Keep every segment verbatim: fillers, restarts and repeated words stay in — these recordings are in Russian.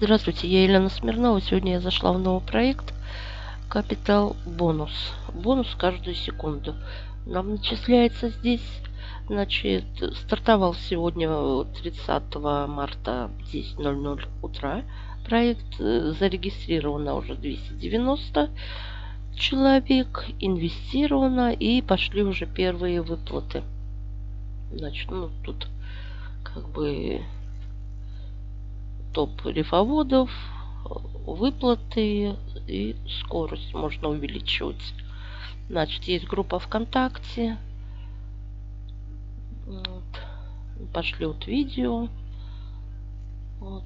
Здравствуйте, я Елена Смирнова. Сегодня я зашла в новый проект Capital Bonus. Бонус каждую секунду. Нам начисляется здесь, значит, стартовал сегодня тридцатого марта в десять ноль ноль утра. Проект зарегистрировано уже двести девяносто человек, инвестировано и пошли уже первые выплаты. Значит, ну тут как бы топ рифоводов, выплаты и скорость можно увеличивать. Значит, есть группа ВКонтакте. Вот. Пошлют видео. Вот.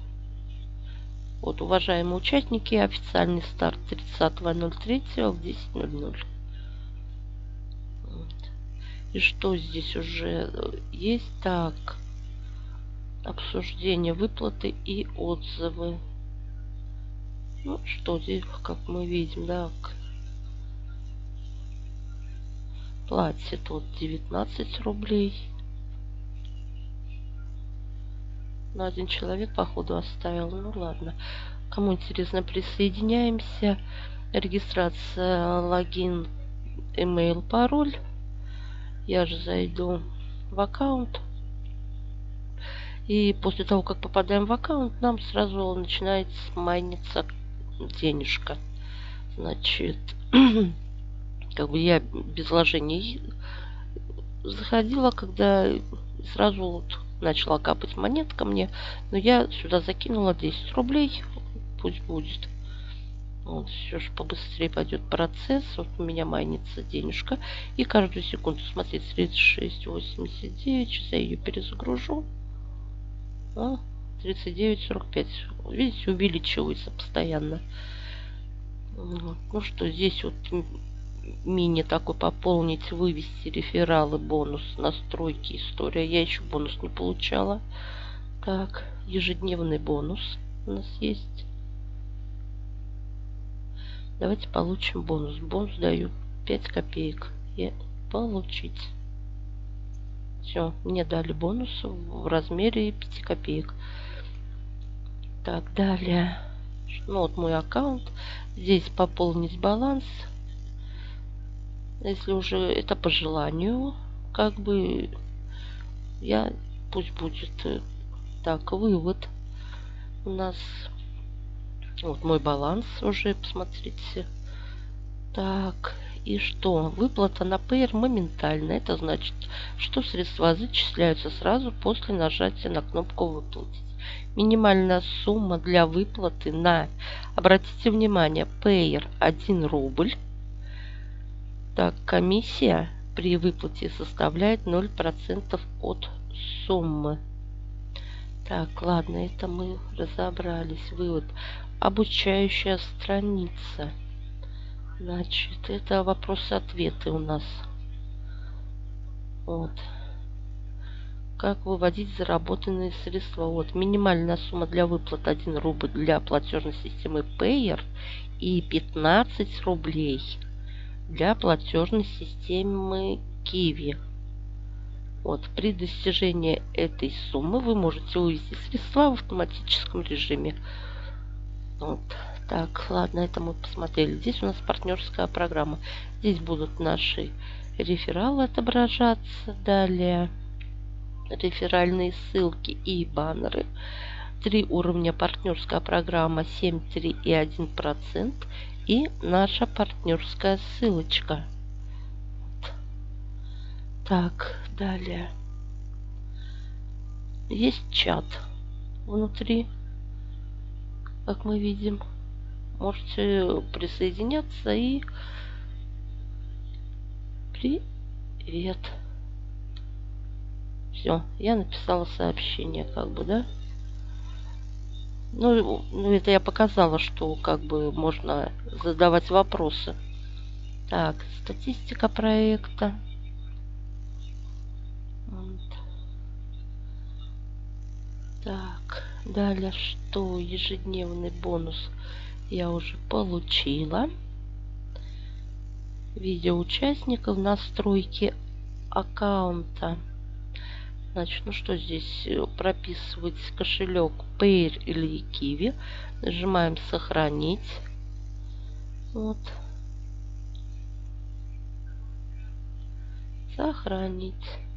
Вот, уважаемые участники, официальный старт тридцатого ноль третьего в десять ноль ноль. Вот. И что здесь уже есть? Так. Обсуждение, выплаты и отзывы. Ну, что здесь, как мы видим, да. Платит вот девятнадцать рублей. Ну, один человек, походу, оставил. Ну, ладно. Кому интересно, присоединяемся. Регистрация, логин, email, пароль. Я же зайду в аккаунт. И после того, как попадаем в аккаунт, нам сразу начинает майниться денежка. Значит, как бы я без вложений заходила, когда сразу вот начала капать монетка мне. Но я сюда закинула десять рублей. Пусть будет. Вот, все же побыстрее пойдет процесс. Вот у меня майнится денежка. И каждую секунду, смотрите, тридцать шесть восемьдесят девять. Сейчас я ее перезагружу. тридцать девять сорок пять. Видите, увеличивается постоянно. Вот. Ну что, здесь вот мини такой пополнить, вывести рефералы, бонус, настройки, история. Я еще бонус не получала. Так, ежедневный бонус у нас есть. Давайте получим бонус. Бонус даю пять копеек. И получить. Все, мне дали бонус в размере пяти копеек. Так, далее. Ну вот мой аккаунт. Здесь пополнить баланс. Если уже это по желанию, как бы я пусть будет. Так, вывод. У нас вот мой баланс уже, посмотрите. Так, и что? Выплата на Payer моментально. Это значит, что средства зачисляются сразу после нажатия на кнопку «Выплатить». Минимальная сумма для выплаты на, обратите внимание, Payer один рубль. Так, комиссия при выплате составляет ноль процентов от суммы. Так, ладно, это мы разобрались. Вывод. Обучающая страница. Значит, это вопросы-ответы у нас. Вот. Как выводить заработанные средства? Вот. Минимальная сумма для выплат один рубль для платежной системы Payer и пятнадцать рублей для платежной системы Kiwi. Вот. При достижении этой суммы вы можете вывести средства в автоматическом режиме. Вот. Так, ладно, это мы посмотрели. Здесь у нас партнерская программа. Здесь будут наши рефералы отображаться. Далее реферальные ссылки и баннеры. Три уровня партнерская программа, семь, три и один процент. И наша партнерская ссылочка. Вот. Так, далее. Есть чат внутри, как мы видим. Можете присоединяться и привет. Все, я написала сообщение, как бы, да. Ну, ну, это я показала, что как бы можно задавать вопросы. Так, статистика проекта. Вот. Так, далее что? Ежедневный бонус я уже получила. Видео участников, настройки аккаунта. Значит, ну что здесь прописывать кошелек Payeer или Kiwi. Нажимаем сохранить. Вот. Сохранить.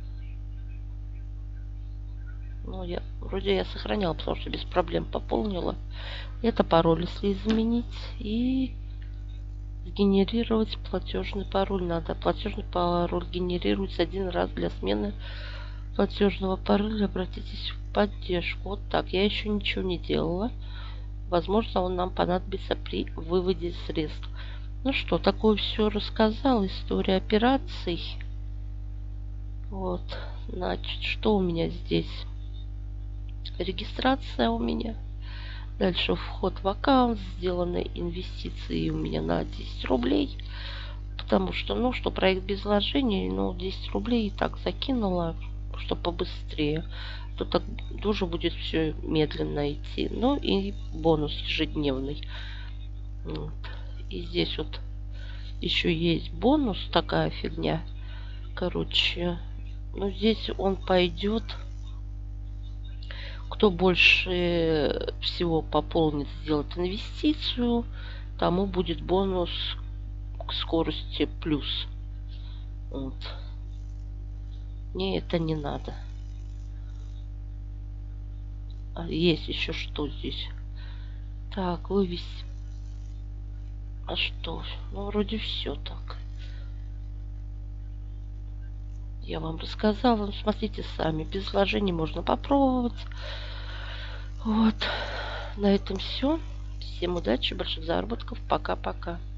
Ну, я вроде я сохраняла, потому что без проблем пополнила. Это пароль, если изменить. И сгенерировать платежный пароль надо. Платежный пароль генерируется один раз для смены платежного пароля. Обратитесь в поддержку. Вот так. Я еще ничего не делала. Возможно, он нам понадобится при выводе средств. Ну что, такое все рассказал. История операций. Вот. Значит, что у меня здесь? Регистрация у меня. Дальше вход в аккаунт. Сделаны инвестиции у меня на десять рублей. Потому что, ну, что проект без вложений, ну, десять рублей и так закинула, чтобы побыстрее. То так тоже будет все медленно идти. Ну и бонус ежедневный. Вот. И здесь вот еще есть бонус, такая фигня. Короче, ну здесь он пойдет. Кто больше всего пополнит, сделает инвестицию, тому будет бонус к скорости плюс. Вот. Мне это не надо. А есть еще что здесь? Так, вывести. А что? Ну, вроде все так. Я вам рассказала. Ну, смотрите сами. Без вложений можно попробовать. Вот. На этом все. Всем удачи, больших заработков. Пока-пока.